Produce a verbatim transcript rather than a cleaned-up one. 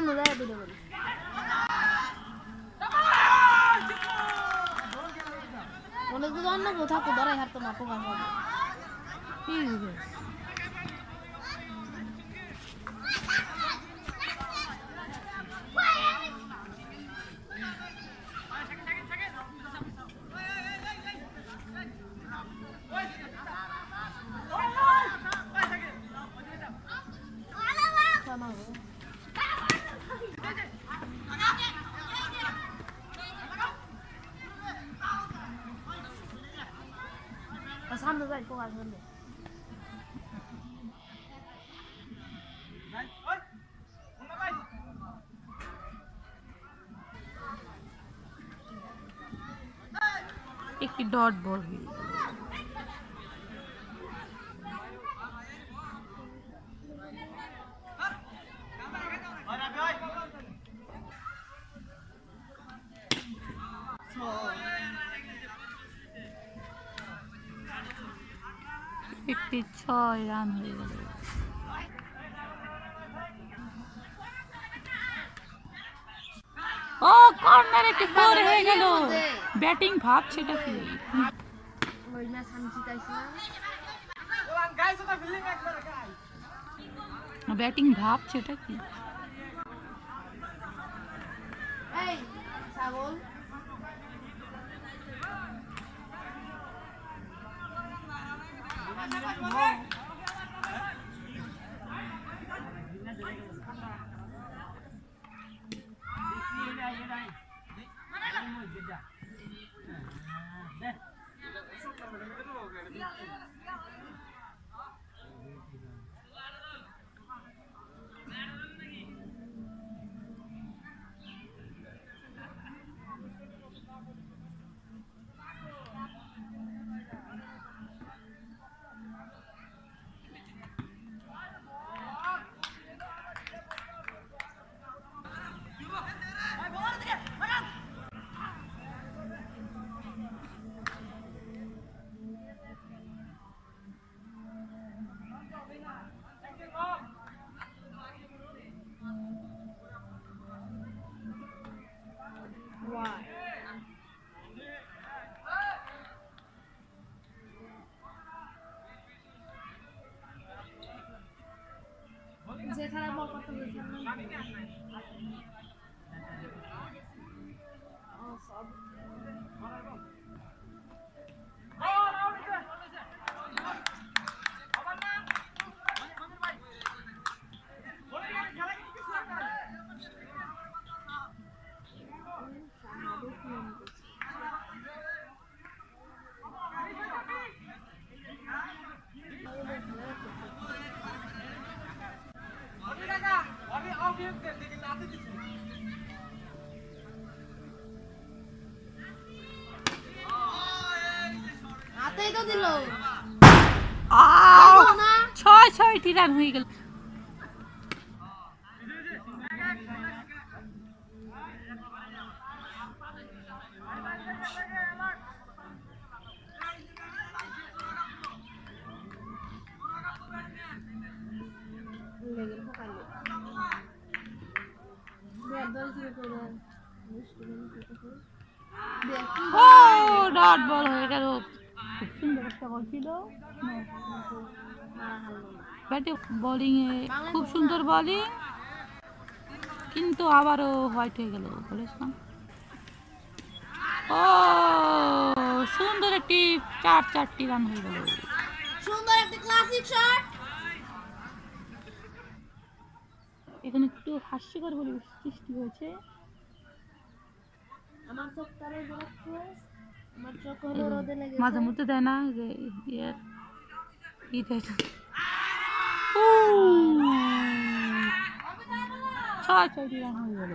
সামনে যায় দুটো করে মনে যদি অন্য কেউ থাকতো ধরাই হারতো না পোকা খাবে কি হবে সামনে যাই পোকা খাবে একটি ডট বল একটি ছয় রান হয়ে গেল ও কর্নার একটি ফোর হয়ে গেল ব্যাটিং ভাবছে এটা কি ওই ম্যাচ আমি জিতাইছিলাম ব্যাটিং ভাবছে এটা কি এই ছাগল যেখানে বল করতে ও সব হাতেই তো দিল ছয় ছয়টি রান হয়ে গেল ও ডট বল হয়ে গেল খুব সুন্দর একটা বল ছিল ব্যাটিং বোলিং এ খুব সুন্দর বোলিং কিন্তু আবারও হোয়াইট হয়ে গেল বলেছিলাম ও সুন্দর একটি চার চারটি রান হয়ে গেল সুন্দর একটা ক্লাসিক শট এখানে একটু হাস্যকর পরিবেশ সৃষ্টি হয়েছে আমার চোখটারে দেখছে আমার চোখ হলো রোদে লেগেছে মাঝে মধ্যে দেয় না যে ইয়ার কি দেয় ছয় ছয়টি রান হয়ে গেল